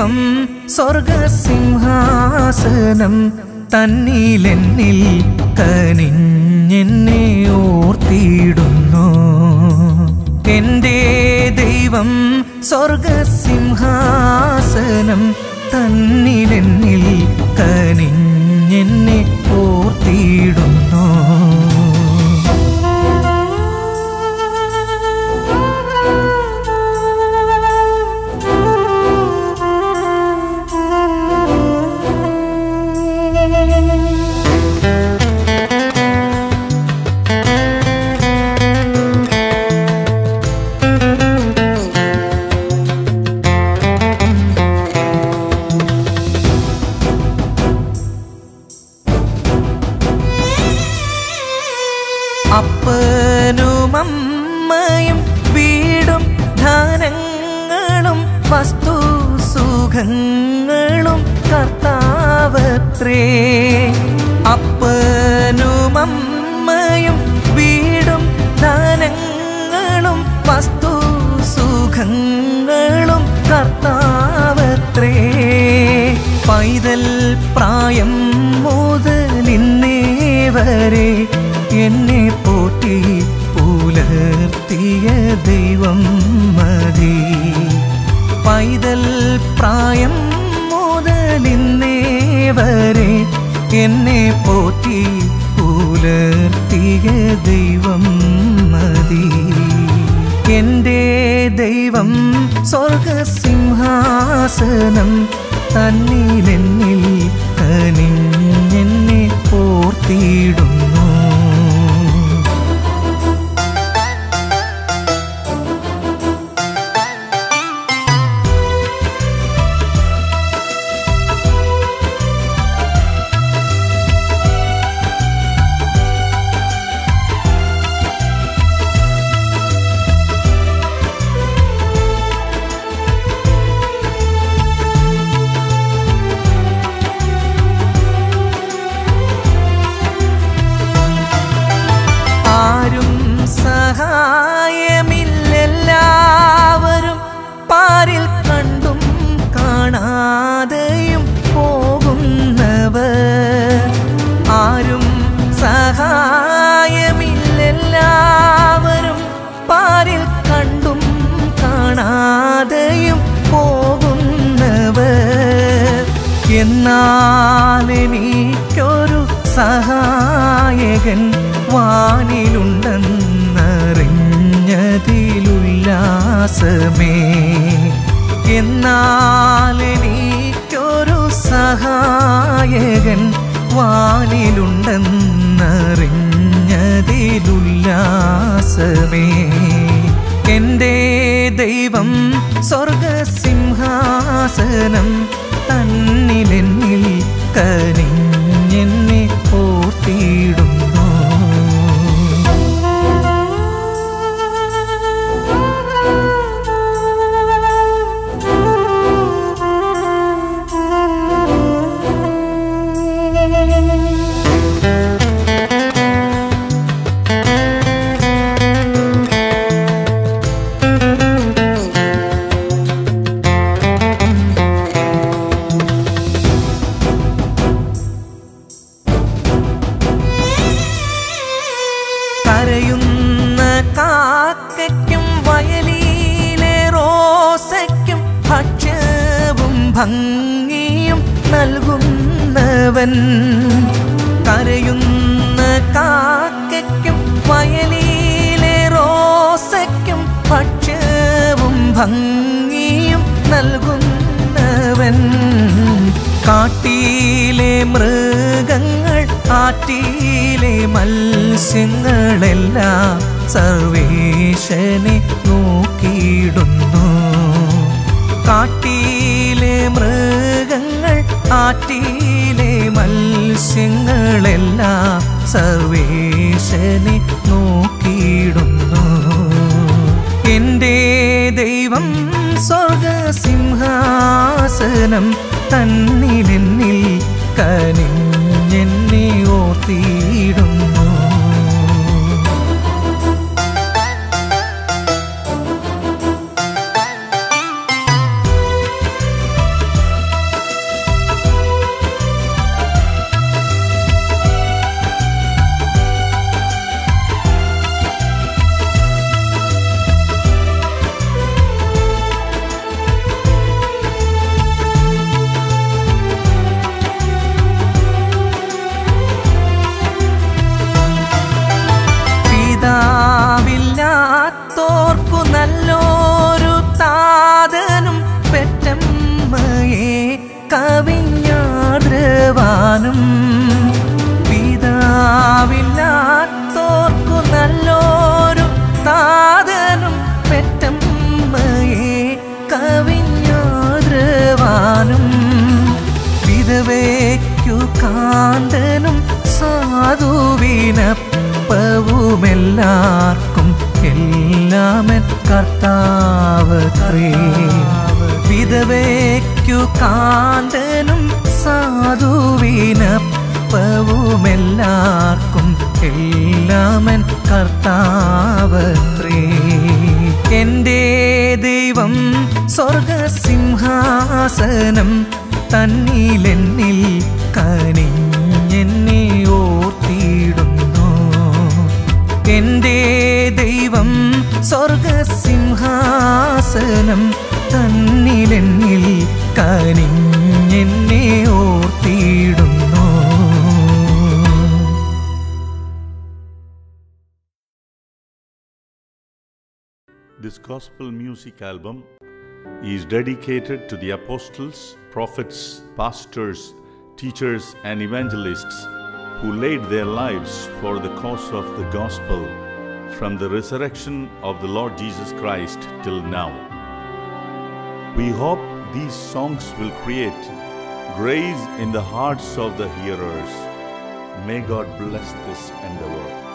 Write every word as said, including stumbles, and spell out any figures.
ദൈവം സ്വർഗസിംഹാസനം തന്നിലെന്നിൽ കനിഞ്ഞെന്നെ ഓർത്തിടുന്നു. എൻ്റെ ദൈവം സ്വർഗസിംഹാസനം തന്നിലെന്നിൽ കനിഞ്ഞെന്നെ ഓർത്തിടുന്നു. അപ്പനുമമ്മയും വീടും ധനങ്ങളും വസ്തു സുഖങ്ങളും കർത്താവത്രേ. അപ്പനുമമ്മയും വീടും ധനങ്ങളും വസ്തു സുഖങ്ങളും കർത്താവത്രേ. പൈതൽ പ്രായം മുതലിന്നേ വരെ എന്നെ പോറ്റി പുലർത്തിയ ദൈവം മതി. പൈതൽ പ്രായം മുതലിന്നേ വരെ എന്നെ പോറ്റി പുലർത്തിയ ദൈവം മതി. എൻ്റെ ദൈവം സ്വർഗസിംഹാസനം തന്നിലെന്നിൽ കനിഞ്ഞെന്നെ ഓർത്തിടുന്നു. സഹായമില്ലെല്ലാവരും പാരിൽ കണ്ടും കാണാതെയും പോകുന്നവർ. ആരും സഹായമില്ലെല്ലാവരും പാരിൽ കണ്ടും കാണാതെയും പോകുന്നവർ. എന്നാൽ എനിക്കൊരു സഹായകൻ വാനിലുണ്ടെന്നറിഞ്ഞതിലുല്ലാസമേ. എന്നാൽ എനിക്കൊരു സഹായകൻ വാനിലുണ്ടെന്നറിഞ്ഞതിലുല്ലാസമേ. എൻ്റെ ദൈവം സ്വർഗസിംഹാസനം തന്നിലെന്നിൽ കനിഞ്ഞെന്നെ ഓർത്തിടുന്നു. കരയുന്ന കാക്കയ്ക്കും വയലിലെ റോസയ്ക്കും ഭക്ഷ്യവും ഭംഗിയും നൽകുന്നവൻ. കരയുന്ന കാക്കയ്ക്കും വയലിലെ റോസയ്ക്കും ഭക്ഷ്യവും ഭംഗിയും നൽകുന്നവൻ. കാട്ടിലെ മൃഗങ്ങൾ ആറ്റിലെ മത്സ്യങ്ങളെല്ലാം സർവേശനെ നോക്കിയിടുന്നു. കാട്ടിലെ മൃഗങ്ങൾ ആറ്റിലെ മത്സ്യങ്ങളെല്ലാം സർവേശനെ നോക്കിയിടുന്നു. എൻ്റെ ദൈവം സ്വർഗസിംഹാസനം തന്നിലെന്നിൽ കനിഞ്ഞെന്നെ ഓർത്തിടുന്നു. വിധവയ്ക്കു കാന്തനും സാധുവിനപ്പവുമെല്ലാവർക്കും എല്ലാമൻ കർത്താവത്രേ. എൻ്റെ ദൈവം സ്വർഗസിംഹാസനം തന്നിലെന്നിൽ കനിഞ്ഞെന്നെ ഓർത്തിടുന്നു. എൻ്റെ ദൈവം സ്വർഗസിംഹാസനം തന്നിലെന്നിൽ കനിഞ്ഞെന്നെ ഓർത്തിടുന്നു. This gospel music album is dedicated to the apostles, prophets, pastors, teachers and evangelists who laid their lives for the cause of the gospel from the resurrection of the Lord Jesus Christ till now. We hope these songs will create grace in the hearts of the hearers. May God bless this endeavor.